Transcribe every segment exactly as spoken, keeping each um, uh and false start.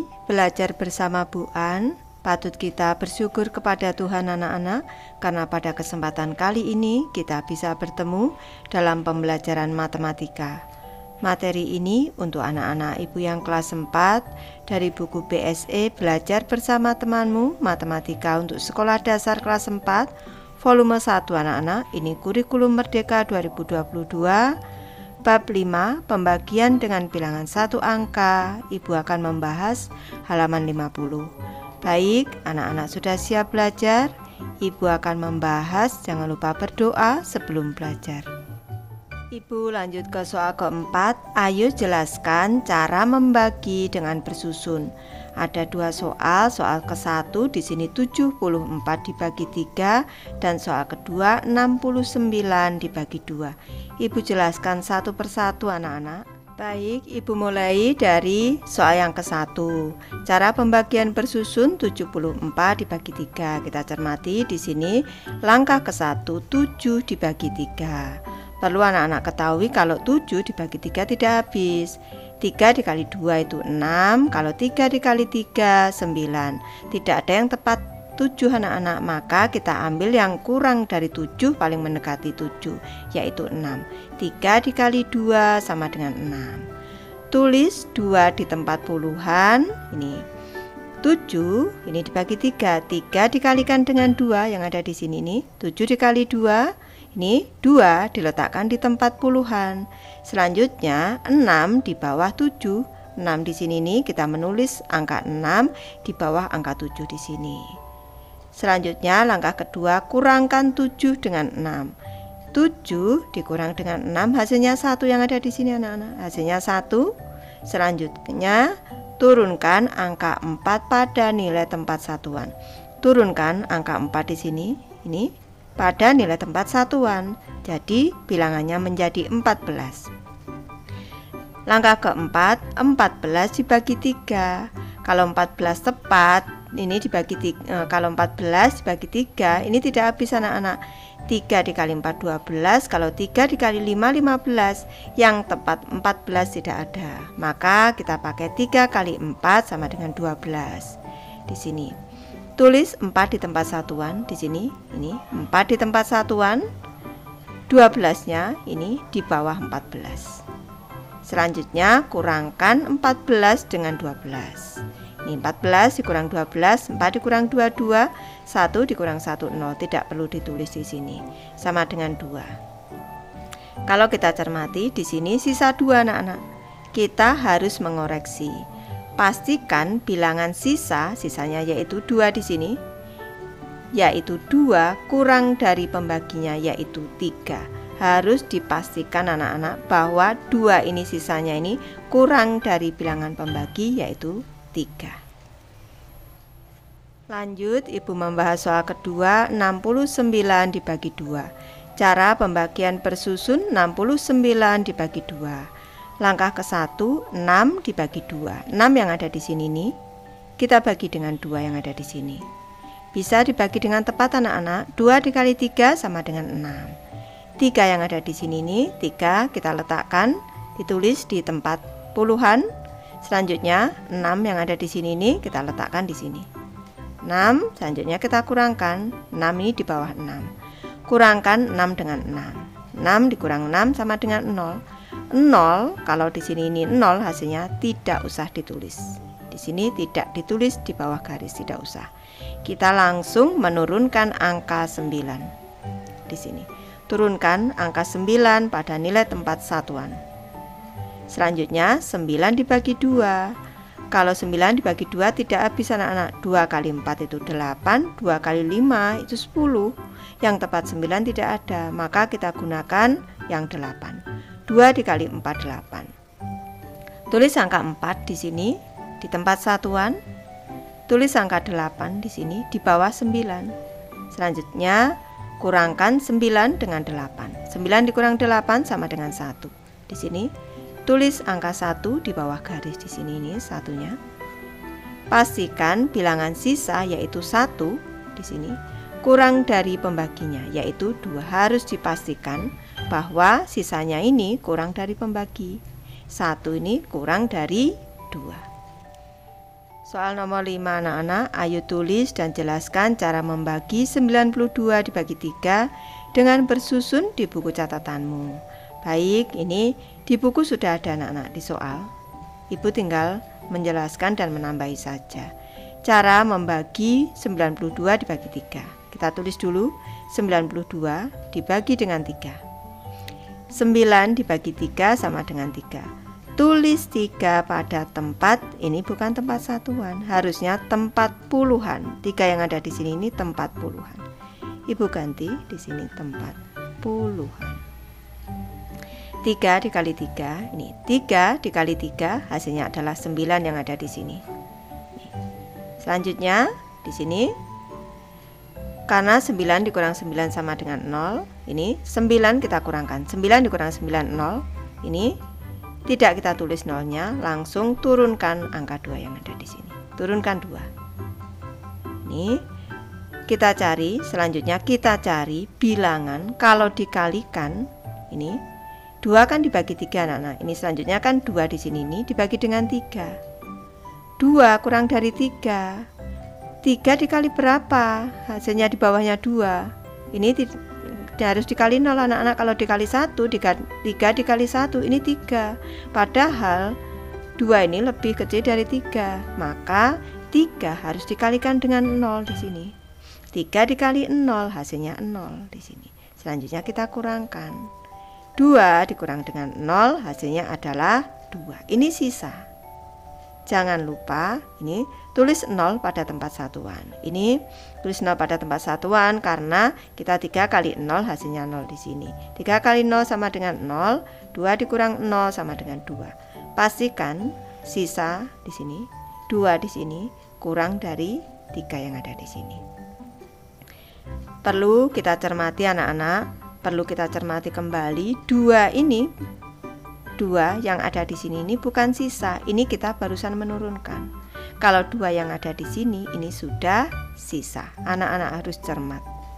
ini belajar bersama Bu An. Patut kita bersyukur kepada Tuhan anak-anak, karena pada kesempatan kali ini kita bisa bertemu dalam pembelajaran matematika. Materi ini untuk anak-anak ibu yang kelas empat dari buku B S E Belajar Bersama Temanmu Matematika untuk Sekolah Dasar kelas empat, volume satu anak-anak. Ini kurikulum Merdeka dua ribu dua puluh dua, bab lima, pembagian dengan bilangan satu angka. Ibu akan membahas halaman lima puluh. Baik, anak-anak sudah siap belajar? Ibu akan membahas, jangan lupa berdoa sebelum belajar. Ibu lanjut ke soal keempat. Ayo jelaskan cara membagi dengan bersusun. Ada dua soal, soal ke satu di sini tujuh puluh empat dibagi tiga, dan soal kedua enam puluh sembilan dibagi dua. Ibu jelaskan satu persatu anak-anak. Baik, Ibu mulai dari soal yang ke satu. Cara pembagian bersusun tujuh puluh empat dibagi tiga. Kita cermati di sini langkah ke satu, tujuh dibagi tiga. Perlu anak-anak ketahui kalau tujuh dibagi tiga tidak habis. tiga dikali dua itu enam, kalau tiga dikali tiga, sembilan. Tidak ada yang tepat tujuh anak-anak, maka kita ambil yang kurang dari tujuh, paling mendekati tujuh, yaitu enam. Tiga dikali dua sama dengan enam. Tulis dua di tempat puluhan. Ini tujuh, ini dibagi tiga. Tiga dikalikan dengan dua yang ada di sini nih. Tujuh dikali dua, ini dua diletakkan di tempat puluhan. Selanjutnya enam di bawah tujuh. enam di sini nih kita menulis angka enam di bawah angka tujuh di sini. Selanjutnya langkah kedua, kurangkan tujuh dengan enam. tujuh dikurang dengan enam, hasilnya satu yang ada di sini anak-anak. Hasilnya satu. Selanjutnya turunkan angka empat pada nilai tempat satuan. Turunkan angka empat di sini, ini pada nilai tempat satuan. Jadi bilangannya menjadi empat belas. Langkah keempat, empat belas dibagi tiga. Kalau empat belas tepat, ini dibagi tiga, kalau empat belas dibagi tiga, ini tidak habis anak-anak. Tiga dikali empat, dua belas. Kalau tiga dikali lima, lima belas. Yang tepat empat belas tidak ada, maka kita pakai tiga kali empat sama dengan dua belas. Di sini tulis empat di tempat satuan. Di sini ini empat di tempat satuan, dua belas-nya ini di bawah empat belas. Selanjutnya kurangkan empat belas dengan dua belas. Ini empat belas dikurang dua belas, empat dikurang dua, dua, satu dikurang satu, nol. Tidak perlu ditulis di sini. Sama dengan dua. Kalau kita cermati di sini sisa dua anak-anak. Kita harus mengoreksi. Pastikan bilangan sisa, sisanya yaitu dua di sini, yaitu dua kurang dari pembaginya yaitu tiga. Harus dipastikan anak-anak bahwa dua ini sisanya ini kurang dari bilangan pembagi yaitu tiga. Lanjut, Ibu membahas soal kedua, enam puluh sembilan dibagi dua. Cara pembagian bersusun enam puluh sembilan dibagi dua. Langkah ke satu, enam dibagi dua. enam yang ada di sini nih, kita bagi dengan dua yang ada di sini. Bisa dibagi dengan tepat anak-anak. dua dikali tiga sama dengan enam. tiga yang ada di sini nih, tiga kita letakkan, ditulis di tempat puluhan. Selanjutnya enam yang ada di sini nih kita letakkan di sini. enam, selanjutnya kita kurangkan. enam ini di bawah enam. Kurangkan enam dengan enam. enam dikurang enam sama dengan nol. nol, kalau di sini ini nol, hasilnya tidak usah ditulis. Di sini tidak ditulis di bawah garis, tidak usah. Kita langsung menurunkan angka sembilan. Di sini turunkan angka sembilan pada nilai tempat satuan. Selanjutnya sembilan dibagi dua. Kalau sembilan dibagi dua tidak habis anak-anak. dua kali empat itu delapan, dua kali lima itu sepuluh. Yang tepat sembilan tidak ada, maka kita gunakan yang delapan. dua dikali empat, delapan. Tulis angka empat di sini di tempat satuan. Tulis angka delapan di sini di bawah sembilan. Selanjutnya kurangkan sembilan dengan delapan. sembilan dikurang delapan sama dengan satu. Di sini tulis angka satu di bawah garis di sini ini satunya. Pastikan bilangan sisa yaitu satu di sini kurang dari pembaginya yaitu dua. Harus dipastikan bahwa sisanya ini kurang dari pembagi. satu ini kurang dari dua. Soal nomor lima anak-anak, ayo tulis dan jelaskan cara membagi sembilan puluh dua dibagi tiga dengan bersusun di buku catatanmu. Baik, ini di buku sudah ada anak-anak di soal. Ibu tinggal menjelaskan dan menambahi saja. Cara membagi sembilan puluh dua dibagi tiga. Kita tulis dulu, sembilan puluh dua dibagi dengan tiga. sembilan dibagi tiga sama dengan tiga. Tulis tiga pada tempat, ini bukan tempat satuan, harusnya tempat puluhan. tiga yang ada di sini ini tempat puluhan. Ibu ganti di sini tempat puluhan. tiga dikali tiga, ini tiga dikali tiga, hasilnya adalah sembilan yang ada di sini. Selanjutnya di sini, karena sembilan dikurang sembilan sama dengan nol, ini sembilan kita kurangkan. sembilan dikurang sembilan, nol. Ini tidak kita tulis nolnya, langsung turunkan angka dua yang ada di sini. Turunkan dua. Ini kita cari, selanjutnya kita cari bilangan kalau dikalikan. Ini dua kan dibagi tiga anak-anak. Ini selanjutnya kan dua di sini ini dibagi dengan tiga. dua kurang dari tiga. tiga dikali berapa? Hasilnya di bawahnya dua. Ini harus dikali nol anak-anak. Kalau dikali satu, tiga dikali satu, ini tiga. Padahal dua ini lebih kecil dari tiga. Maka tiga harus dikalikan dengan nol di sini. tiga dikali nol, hasilnya nol di sini. Selanjutnya kita kurangkan. dua dikurang dengan nol, hasilnya adalah dua. Ini sisa. Jangan lupa ini tulis nol pada tempat satuan. Ini tulis nol pada tempat satuan karena kita tiga kali nol, hasilnya nol di sini. tiga kali nol sama dengan nol, dua dikurang nol sama dengan dua. Pastikan sisa di sini, dua di sini kurang dari tiga yang ada di sini. Perlu kita cermati anak-anak, perlu kita cermati kembali, dua ini dua yang ada di sini ini bukan sisa, ini kita barusan menurunkan. Kalau dua yang ada di sini ini sudah sisa. Anak-anak harus cermat.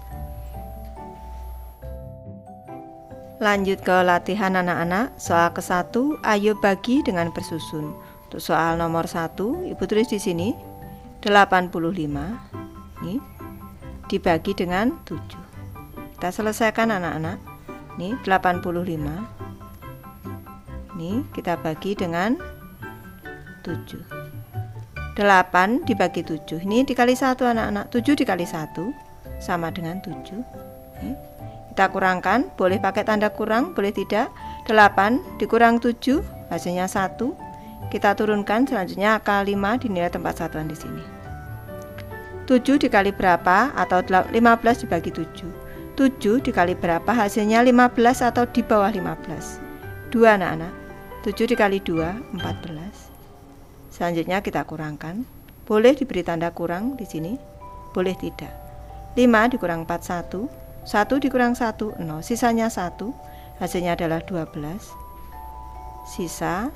Lanjut ke latihan anak-anak. Soal ke satu, ayo bagi dengan bersusun. Untuk soal nomor satu, Ibu tulis di sini delapan puluh lima. Ini dibagi dengan tujuh. Kita selesaikan anak-anak. Ini delapan puluh lima. Ini kita bagi dengan tujuh. delapan dibagi tujuh. Ini dikali satu anak-anak. tujuh dikali satu sama dengan tujuh. Ini. Kita kurangkan, boleh pakai tanda kurang, boleh tidak. delapan dikurang tujuh, hasilnya satu. Kita turunkan, selanjutnya akal lima dinilai tempat satuan di sini. tujuh dikali berapa atau lima belas dibagi tujuh. tujuh dikali berapa, hasilnya lima belas atau di bawah lima belas. dua anak-anak. tujuh dikali dua, empat belas. Selanjutnya kita kurangkan. Boleh diberi tanda kurang di sini, boleh tidak. lima dikurang empat, satu. satu dikurang satu, nol. Sisanya satu. Hasilnya adalah dua belas. Sisa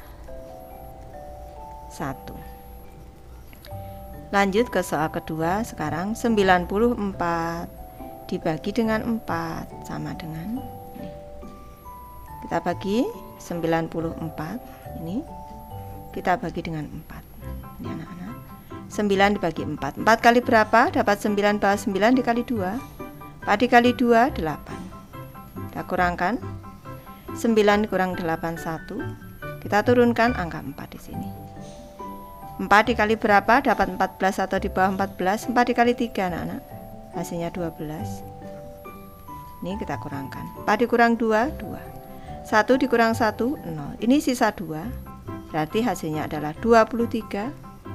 satu. Lanjut ke soal kedua. Sekarang sembilan puluh empat dibagi dengan empat sama dengan ini. Kita bagi sembilan puluh empat, ini kita bagi dengan empat. Ini anak-anak, sembilan dibagi empat. empat kali berapa? Dapat sembilan bawah sembilan dikali dua. empat dikali dua, delapan. Kita kurangkan, sembilan dikurang delapan, satu. Kita turunkan angka empat di sini. empat dikali berapa? Dapat empat belas atau di bawah empat belas. empat dikali tiga anak-anak, hasilnya dua belas. Ini kita kurangkan, empat dikurang dua, dua. satu dikurang satu, nol. Ini sisa dua. Berarti hasilnya adalah dua puluh tiga.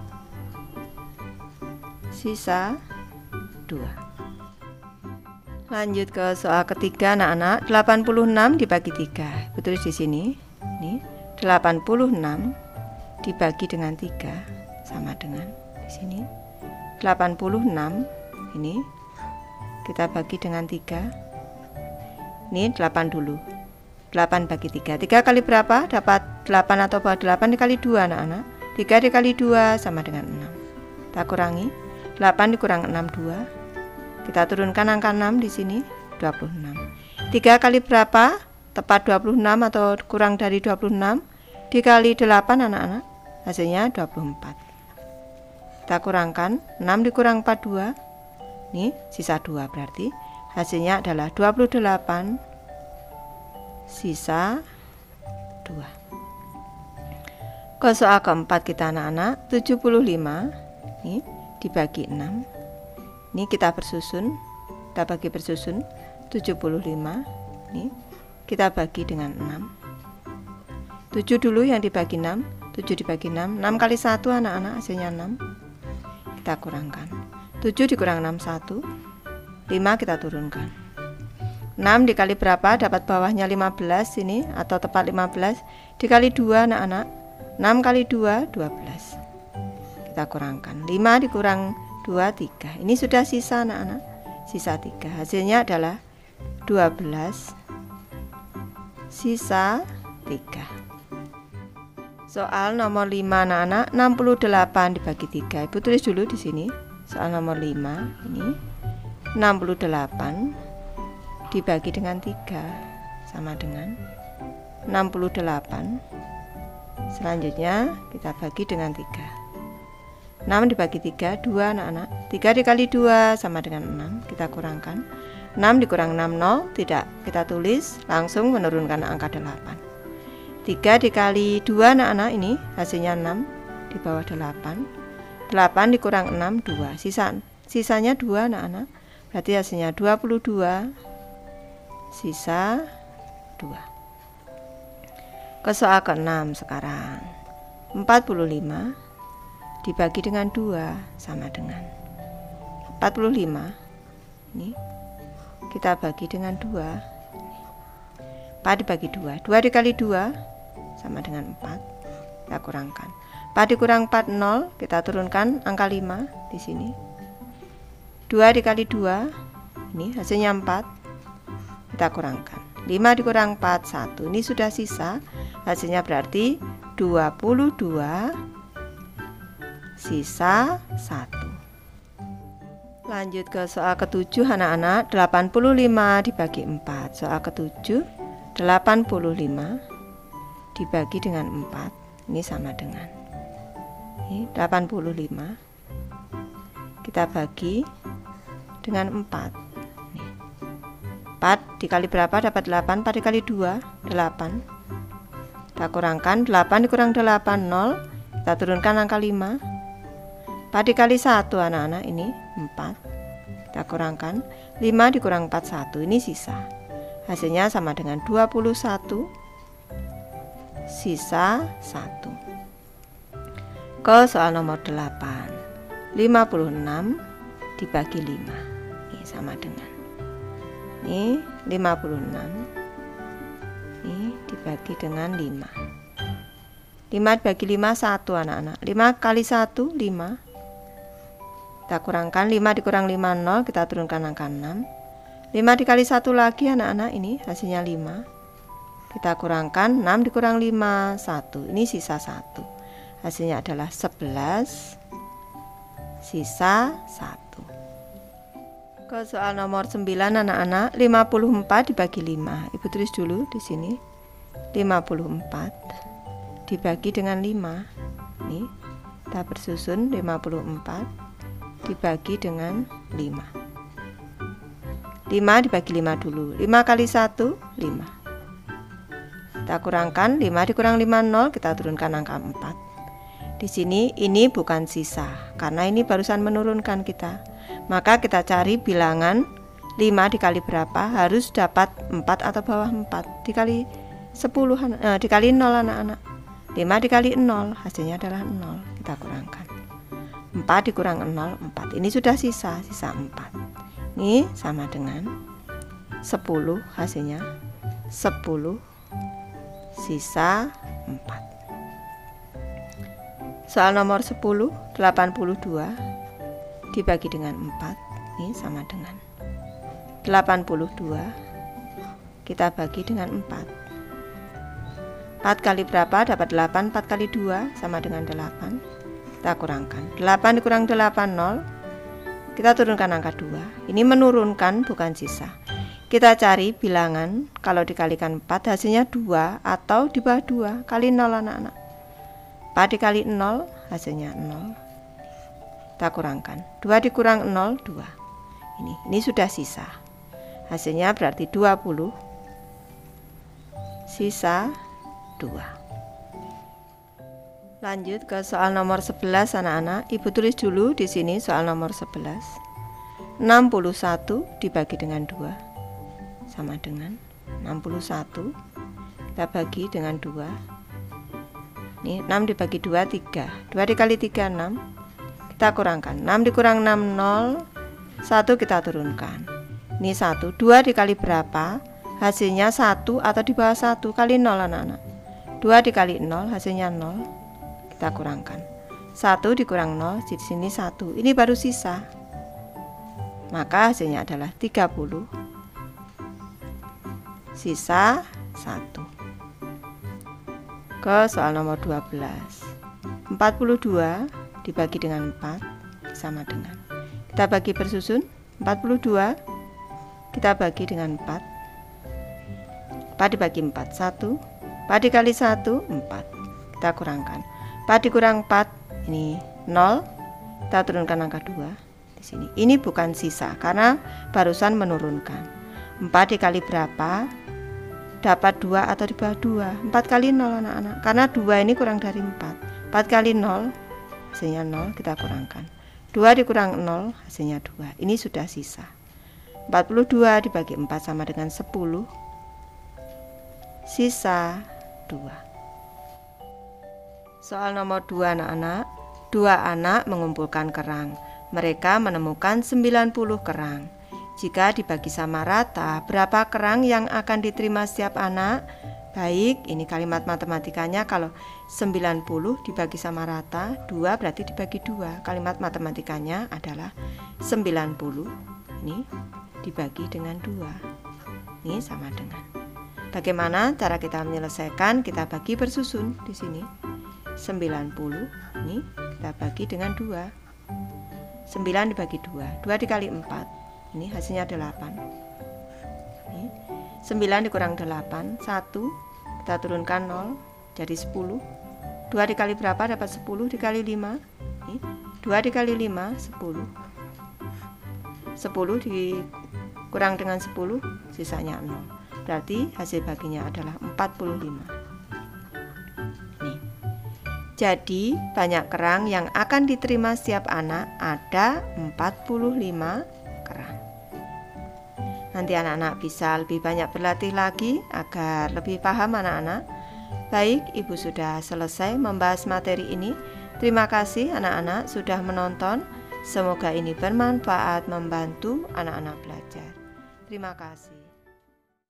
Sisa dua. Lanjut ke soal ketiga anak-anak. delapan puluh enam dibagi tiga. Betul di sini. Ini delapan puluh enam dibagi dengan tiga sama dengan di sini. delapan puluh enam ini kita bagi dengan tiga. Ini delapan dulu. delapan bagi tiga. tiga kali berapa? Dapat delapan atau bawah delapan dikali dua anak-anak. tiga dikali dua sama dengan enam. Kita kurangi. delapan dikurang enam, dua. Kita turunkan angka enam di sini, dua puluh enam. tiga kali berapa? Tepat dua puluh enam atau kurang dari dua puluh enam dikali delapan anak-anak. Hasilnya dua puluh empat. Kita kurangkan, enam dikurang empat, dua. Ini sisa dua, berarti hasilnya adalah dua puluh delapan, sisa dua. Ke soal keempat kita anak-anak, tujuh puluh lima ini dibagi enam. Ini kita bersusun, kita bagi bersusun. Tujuh puluh lima ini kita bagi dengan enam. Tujuh dulu yang dibagi enam. Tujuh dibagi enam, enam kali satu anak-anak, hasilnya enam. Kita kurangkan, tujuh dikurang enam, satu. Lima kita turunkan. Enam dikali berapa? Dapat bawahnya lima belas ini, atau tepat lima belas. Dikali dua anak-anak, enam kali dua, dua belas. Kita kurangkan, lima dikurang dua, tiga. Ini sudah sisa anak-anak, sisa tiga. Hasilnya adalah dua belas, sisa tiga. Soal nomor lima anak-anak, enam puluh delapan dibagi tiga. Ibu tulis dulu di sini. Soal nomor lima ini enam puluh delapan dibagi dengan tiga sama dengan enam puluh delapan. Selanjutnya kita bagi dengan tiga. enam dibagi tiga, dua anak-anak. tiga dikali dua sama dengan enam. Kita kurangkan. enam dikurang enam, nol. Tidak kita tulis, langsung menurunkan angka delapan. tiga dikali dua anak-anak, ini hasilnya enam, di bawah delapan. delapan dikurang enam, dua. Sisa, sisanya dua anak-anak, berarti hasilnya dua puluh dua, sisa dua. Ke soal keenam sekarang, empat puluh lima dibagi dengan dua sama dengan empat puluh lima. Ini kita bagi dengan dua. empat dibagi dua, dua dikali dua sama dengan empat. Kita kurangkan, empat dikurang empat, nol. Kita turunkan angka lima di sini. Dua dikali dua, ini hasilnya empat. Kita kurangkan, lima dikurang empat, satu. Ini sudah sisa, hasilnya berarti dua puluh dua, sisa satu. Lanjut ke soal ketujuh anak-anak, delapan puluh lima dibagi empat. Soal ketujuh, delapan puluh lima dibagi dengan empat. Ini sama dengan ini, delapan puluh lima kita bagi dengan empat. Nih, empat dikali berapa? Dapat delapan. Empat dikali dua, delapan. Kita kurangkan, delapan dikurang delapan, nol. Kita turunkan angka lima. empat dikali satu anak-anak, ini empat. Kita kurangkan, lima dikurang empat, satu. Ini sisa, hasilnya sama dengan dua puluh satu, sisa satu. Ke soal nomor delapan, lima puluh enam dibagi lima. Ini sama dengan ini lima puluh enam. Ini dibagi dengan lima. lima dibagi lima, satu anak-anak. lima kali satu, lima. Kita kurangkan, lima dikurang lima, nol. Kita turunkan angka enam. lima dikali satu lagi anak-anak, ini hasilnya lima. Kita kurangkan, enam dikurang lima, satu. Ini sisa satu. Hasilnya adalah sebelas, sisa satu. Ke soal nomor sembilan anak-anak, lima puluh empat dibagi lima. Ibu tulis dulu di sini. lima puluh empat dibagi dengan lima. Nih, kita bersusun lima puluh empat dibagi dengan lima. lima dibagi lima dulu. lima kali satu, lima. Kita kurangkan, lima dikurang lima, nol. Kita turunkan angka empat. Di sini ini bukan sisa, karena ini barusan menurunkan kita. Maka kita cari bilangan lima dikali berapa, harus dapat empat atau bawah empat. Dikali sepuluh, eh, dikali nol anak-anak. lima dikali nol, hasilnya adalah nol. Kita kurangkan, empat dikurang nol, empat. Ini sudah sisa, sisa empat. Ini sama dengan sepuluh, hasilnya sepuluh, sisa empat. Soal nomor sepuluh, delapan puluh dua dibagi dengan empat. Ini sama dengan delapan puluh dua kita bagi dengan empat. empat kali berapa? Dapat delapan. empat kali dua sama dengan delapan. Kita kurangkan, delapan dikurang delapan, nol. Kita turunkan angka dua. Ini menurunkan, bukan sisa. Kita cari bilangan kalau dikalikan empat hasilnya dua atau di bawah dua. Kali nol anak-anak. empat dikali nol hasilnya nol. kita kurangkan. Dua dikurang nol, dua. Ini, ini sudah sisa. Hasilnya berarti dua puluh. Sisa dua. Lanjut ke soal nomor sebelas anak-anak. Ibu tulis dulu di sini soal nomor sebelas. enam puluh satu dibagi dengan dua sama dengan enam puluh satu. Kita bagi dengan dua. Ini enam dibagi dua, tiga. dua dikali tiga, enam. Kita kurangkan. enam dikurang enam, nol. satu kita turunkan. Ini satu. dua dikali berapa? Hasilnya satu atau di bawah satu kali nol anak-anak. dua dikali nol hasilnya nol. Kita kurangkan. satu dikurang nol, di sini satu. Ini baru sisa. Maka hasilnya adalah tiga puluh. Sisa satu. Ke soal nomor dua belas. empat puluh dua dibagi dengan empat sama dengan. Kita bagi bersusun. empat puluh dua kita bagi dengan empat. empat dibagi empat, satu. empat dikali satu, empat. Kita kurangkan. empat dikurang empat, ini nol. Kita turunkan angka dua di sini. Ini bukan sisa karena barusan menurunkan. empat dikali berapa? Dapat dua atau di bawah dua. empat kali nol anak-anak. Karena dua ini kurang dari empat. empat kali nol hasilnya nol, kita kurangkan. dua dikurang nol hasilnya dua. Ini sudah sisa. empat puluh dua dibagi empat sama dengan sepuluh. Sisa dua. Soal nomor dua anak-anak. Dua anak mengumpulkan kerang. Mereka menemukan sembilan puluh kerang. Jika dibagi sama rata, berapa kerang yang akan diterima setiap anak? Baik, ini kalimat matematikanya. Kalau sembilan puluh dibagi sama rata, dua berarti dibagi dua. Kalimat matematikanya adalah sembilan puluh. Ini dibagi dengan dua. Ini sama dengan. Bagaimana cara kita menyelesaikan? Kita bagi bersusun di sini. sembilan puluh ini kita bagi dengan dua. sembilan dibagi dua. dua dikali empat. Ini hasilnya delapan. Ini sembilan dikurang delapan, satu. Kita turunkan nol jadi sepuluh. dua dikali berapa? Dapat sepuluh dikali lima. Ini dua dikali lima, sepuluh. sepuluh dikurang dengan sepuluh, sisanya nol. Berarti hasil baginya adalah empat puluh lima. Nih. Jadi banyak kerang yang akan diterima setiap anak ada empat puluh lima kerang. Nanti anak-anak bisa lebih banyak berlatih lagi agar lebih paham anak-anak. Baik, Ibu sudah selesai membahas materi ini. Terima kasih anak-anak sudah menonton. Semoga ini bermanfaat membantu anak-anak belajar. Terima kasih.